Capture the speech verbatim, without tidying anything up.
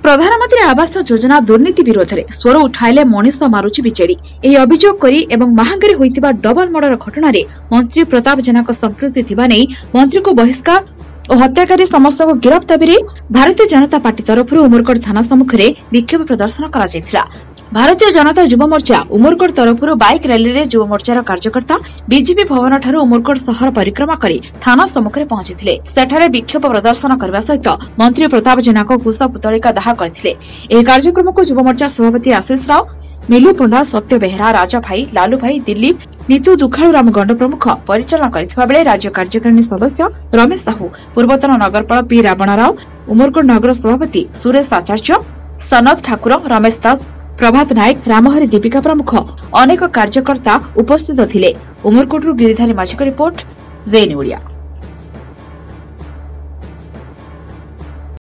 प्रधानमंत्री आवास योजना दुर्नीति विरोध में स्वर उठाइले मनीष मारुची बीजेडी यह अभियोग करी एवं महांगारी होइतिबा डबल मर्डर घटना रे मंत्री प्रताप जेना संपृक्ति थिबा नै मंत्री को बहिष्कार और हत्याकारी समस्त को गिरफ्त दाबी भारतीय जनता पार्टी तरफ उमरकोट थाना सम्मुखें विक्षोभ प्रदर्शन करा जायथिला। भारतीय जनता युव मोर्चा उमरकोट तरफ बाइक रैली रे युव मोर्चार कार्यकर्ता बीजेपी भवन ठारू उमरकोट शहर परिक्रमा करी थाना सम्मुखें पहुंचीथिले। सेठारे विक्षोभ प्रदर्शन करबा सहित मंत्री प्रताप जेना को कुश पुतलिका दाह करथिले। एही कार्यक्रम को युव मोर्चा सभापति आशीष राव, मिलू पंडा, सत्य बेहरा, राजा भाई, लालू भाई, दिलीप, नीतू दुखालू राम गंड प्रमुख परिचालन करथिबा बेले राज्य कार्यकारिणी सदस्य रमेश साहू, पूर्वतन नगरपाल पी रावण राव, उमरकोट नगर सभापति सुरेश आचार्य, सनत ठाकुर, रमेश दास, प्रभात नायक, रामहरि दीपिका प्रमुख अनेक कार्यकर्ता उपस्थित थिले। उमरकोटरू गिरिधारी माझीक रिपोर्ट, जेएनए ओडिया।